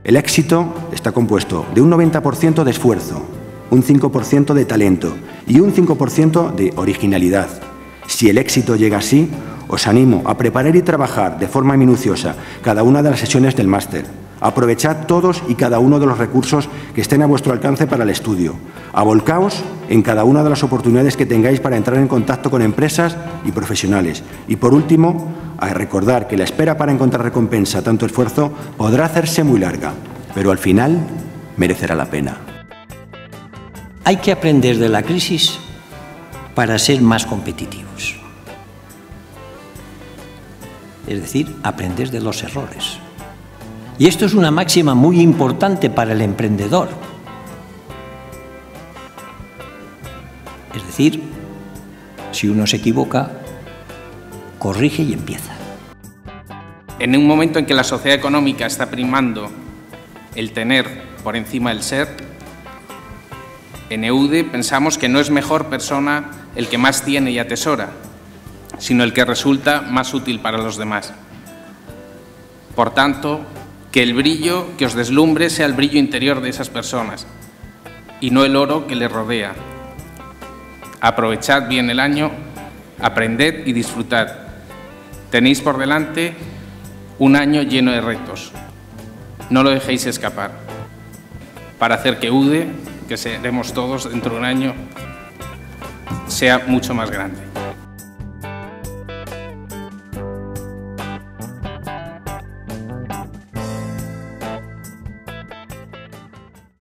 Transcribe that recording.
El éxito está compuesto de un 90% de esfuerzo, un 5% de talento y un 5% de originalidad. Si el éxito llega así, os animo a preparar y trabajar de forma minuciosa cada una de las sesiones del máster. Aprovechad todos y cada uno de los recursos que estén a vuestro alcance para el estudio. Volcaos en cada una de las oportunidades que tengáis para entrar en contacto con empresas y profesionales. Y por último, a recordar que la espera para encontrar recompensa a tanto esfuerzo podrá hacerse muy larga, pero al final merecerá la pena. Hay que aprender de la crisis para ser más competitivos. Es decir, aprender de los errores. Y esto es una máxima muy importante para el emprendedor. Es decir, si uno se equivoca, corrige y empieza. En un momento en que la sociedad económica está primando el tener por encima del ser, en EUDE pensamos que no es mejor persona el que más tiene y atesora, sino el que resulta más útil para los demás. Por tanto, que el brillo que os deslumbre sea el brillo interior de esas personas y no el oro que les rodea. Aprovechad bien el año, aprended y disfrutad. Tenéis por delante un año lleno de retos. No lo dejéis escapar para hacer que EUDE, que seremos todos dentro de un año, sea mucho más grande.